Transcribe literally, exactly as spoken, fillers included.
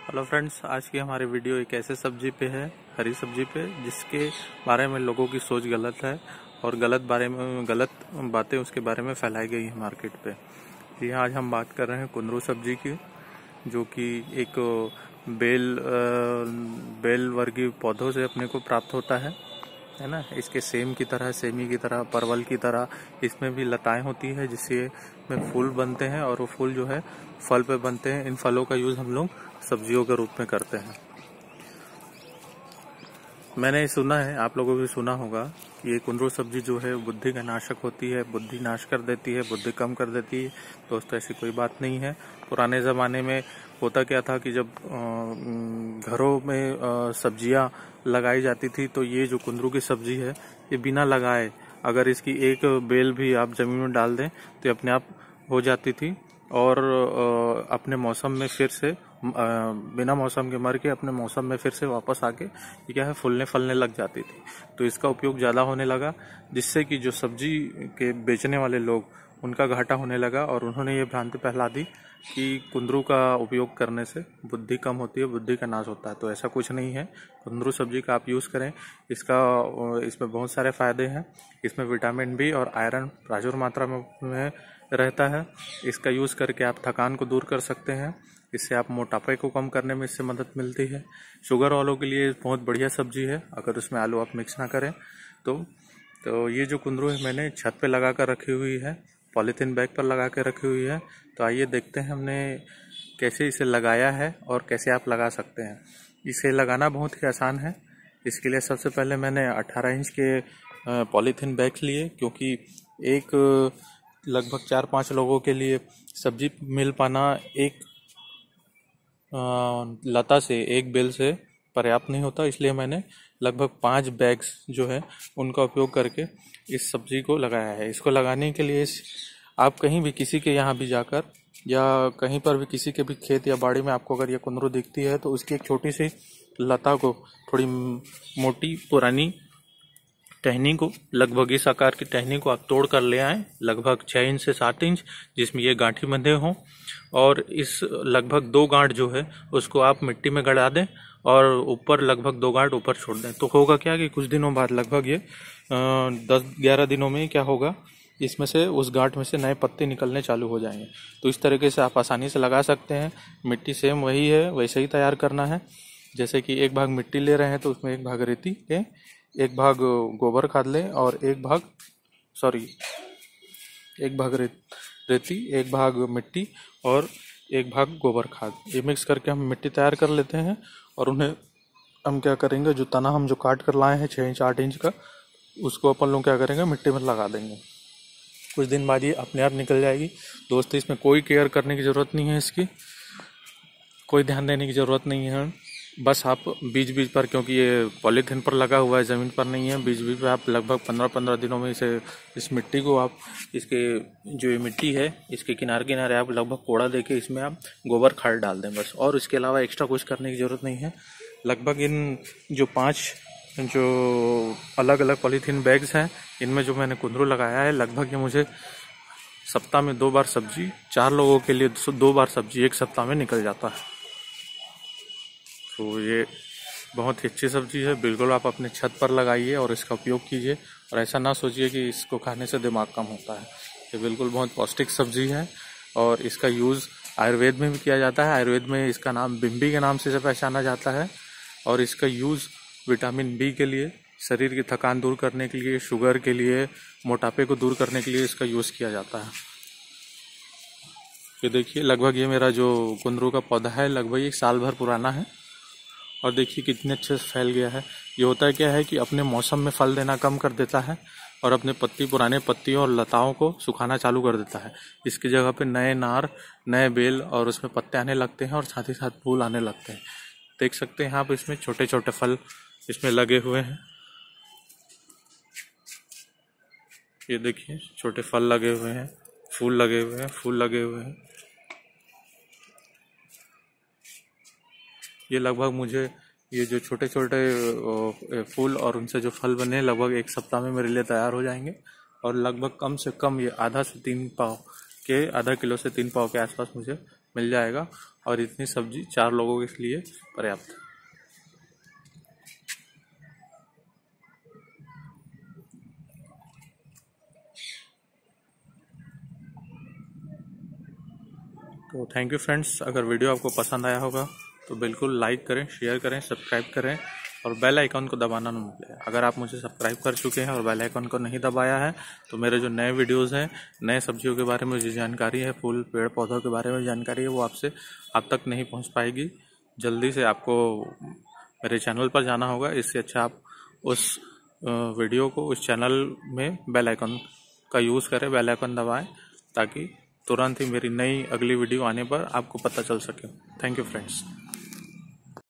Hello friends, आज की हमारी वीडियो एक ऐसे सब्जी पे है, हरी सब्जी पे, जिसके बारे में लोगों की सोच गलत है और गलत बारे में गलत बातें उसके बारे में फैलाई गई है मार्केट पे। जी हाँ, आज हम बात कर रहे हैं कुंदरू सब्जी की, जो कि एक बेल बेल वर्गीय पौधों से अपने को प्राप्त होता है है ना। इसके सेम की तरह, सेमी की तरह, परवल की तरह इसमें भी लताएं होती है, जिससे में फूल बनते हैं और वो फूल जो है फल पे बनते हैं। इन फलों का यूज हम लोग सब्जियों के रूप में करते हैं। मैंने सुना है, आप लोगों को भी सुना होगा कि ये कुंदरू सब्जी जो है बुद्धि का नाशक होती है, बुद्धि नाश कर देती है, बुद्धि कम कर देती है। दोस्तों, ऐसी कोई बात नहीं है। पुराने ज़माने में होता क्या था कि जब घरों में सब्जियां लगाई जाती थी, तो ये जो कुंदरू की सब्जी है, ये बिना लगाए अगर इसकी एक बेल भी आप जमीन में डाल दें तो ये अपने आप हो जाती थी और अपने मौसम में फिर से बिना मौसम के मर के अपने मौसम में फिर से वापस आके क्या है फूलने फलने लग जाती थी। तो इसका उपयोग ज़्यादा होने लगा, जिससे कि जो सब्जी के बेचने वाले लोग, उनका घाटा होने लगा और उन्होंने ये भ्रांति फैला दी कि कुंदरू का उपयोग करने से बुद्धि कम होती है, बुद्धि का नाश होता है। तो ऐसा कुछ नहीं है। कुंदरू सब्जी का आप यूज़ करें, इसका इसमें बहुत सारे फायदे हैं। इसमें विटामिन बी और आयरन प्रचुर मात्रा में रहता है। इसका यूज़ करके आप थकान को दूर कर सकते हैं। इससे आप मोटापे को कम करने में इससे मदद मिलती है। शुगर वालों के लिए बहुत बढ़िया सब्जी है, अगर उसमें आलू आप मिक्स ना करें तो। तो ये जो कुंदरू है मैंने छत पे लगा कर रखी हुई है, पॉलीथीन बैग पर लगा कर रखी हुई है। तो आइए देखते हैं हमने कैसे इसे लगाया है और कैसे आप लगा सकते हैं। इसे लगाना बहुत ही आसान है। इसके लिए सबसे पहले मैंने अठारह इंच के पॉलीथीन बैग लिए, क्योंकि एक लगभग चार पाँच लोगों के लिए सब्जी मिल पाना एक लता से, एक बेल से पर्याप्त नहीं होता। इसलिए मैंने लगभग पाँच बैग्स जो है उनका उपयोग करके इस सब्जी को लगाया है। इसको लगाने के लिए आप कहीं भी, किसी के यहाँ भी जाकर या कहीं पर भी, किसी के भी खेत या बाड़ी में आपको अगर ये कुंदरू दिखती है, तो उसकी एक छोटी सी लता को, थोड़ी मोटी पुरानी टहनी को, लगभग इस आकार की टहनी को आप तोड़ कर ले आएं, लगभग छः इंच से सात इंच, जिसमें ये गांठी बंधे हों। और इस लगभग दो गांठ जो है उसको आप मिट्टी में गड़ा दें और ऊपर लगभग दो गांठ ऊपर छोड़ दें। तो होगा क्या कि कुछ दिनों बाद, लगभग ये दस ग्यारह दिनों में क्या होगा, इसमें से, उस गांठ में से नए पत्ते निकलने चालू हो जाएंगे। तो इस तरीके से आप आसानी से लगा सकते हैं। मिट्टी सेम वही है, वैसे ही तैयार करना है। जैसे कि एक भाग मिट्टी ले रहे हैं तो उसमें एक भाग रेती के, एक भाग गोबर खाद लें और एक भाग सॉरी एक भाग रे, रेती, एक भाग मिट्टी और एक भाग गोबर खाद। ये मिक्स करके हम मिट्टी तैयार कर लेते हैं और उन्हें हम क्या करेंगे, जो तना हम जो काट कर लाए हैं छः इंच आठ इंच का, उसको अपन लोग क्या करेंगे, मिट्टी में लगा देंगे। कुछ दिन बाद ये अपने आप निकल जाएगी। दोस्तों, इसमें कोई केयर करने की ज़रूरत नहीं है, इसकी कोई ध्यान देने की ज़रूरत नहीं है। बस आप बीज बीज पर, क्योंकि ये पॉलीथीन पर लगा हुआ है, ज़मीन पर नहीं है, बीज बीज पर आप लगभग पंद्रह पंद्रह दिनों में इसे, इस मिट्टी को आप, इसके जो ये मिट्टी है इसके किनारे किनारे आप लगभग कोड़ा देके इसमें आप गोबर खाद डाल दें बस। और इसके अलावा एक्स्ट्रा कुछ करने की ज़रूरत नहीं है। लगभग इन जो पाँच जो अलग अलग पॉलीथीन बैग्स हैं, इनमें जो मैंने कुंदरू लगाया है, लगभग ये मुझे सप्ताह में दो बार सब्जी, चार लोगों के लिए दो बार सब्जी एक सप्ताह में निकल जाता है। तो ये बहुत ही अच्छी सब्जी है। बिल्कुल आप अपने छत पर लगाइए और इसका उपयोग कीजिए, और ऐसा ना सोचिए कि इसको खाने से दिमाग कम होता है। ये बिल्कुल बहुत पौष्टिक सब्जी है और इसका यूज़ आयुर्वेद में भी किया जाता है। आयुर्वेद में इसका नाम बिम्बी के नाम से पहचाना जाता है और इसका यूज़ विटामिन बी के लिए, शरीर की थकान दूर करने के लिए, शुगर के लिए, मोटापे को दूर करने के लिए इसका यूज़ किया जाता है। ये देखिए, लगभग ये मेरा जो कुंदरू का पौधा है लगभग एक साल भर पुराना है और देखिए कितने अच्छे से फैल गया है। ये होता है क्या है कि अपने मौसम में फल देना कम कर देता है और अपने पत्ती, पुराने पत्तियों और लताओं को सुखाना चालू कर देता है। इसकी जगह पे नए नार, नए बेल और उसमें पत्ते आने लगते हैं और साथ ही साथ फूल आने लगते हैं। देख सकते हैं आप, इसमें छोटे छोटे फल इसमें लगे हुए हैं। ये देखिए, छोटे फल लगे हुए हैं, फूल लगे हुए हैं, फूल लगे हुए हैं। ये लगभग मुझे, ये जो छोटे छोटे फूल और उनसे जो फल बने, लगभग एक सप्ताह में मेरे लिए तैयार हो जाएंगे। और लगभग कम से कम ये आधा से तीन पाव के, आधा किलो से तीन पाव के आसपास मुझे मिल जाएगा और इतनी सब्जी चार लोगों के लिए पर्याप्त है। तो थैंक यू फ्रेंड्स, अगर वीडियो आपको पसंद आया होगा तो बिल्कुल लाइक करें, शेयर करें, सब्सक्राइब करें और बेल आइकन को दबाना न भूलें। अगर आप मुझे सब्सक्राइब कर चुके हैं और बेल आइकन को नहीं दबाया है तो मेरे जो नए वीडियोस हैं, नए सब्जियों के बारे में जो जानकारी है, फूल पेड़ पौधों के बारे में जानकारी है, वो आपसे आप तक नहीं पहुंच पाएगी। जल्दी से आपको मेरे चैनल पर जाना होगा। इससे अच्छा आप उस वीडियो को उस चैनल में बेल आइकन का यूज़ करें, बेल आइकन दबाएँ, ताकि तुरंत ही मेरी नई अगली वीडियो आने पर आपको पता चल सके। Thank you friends.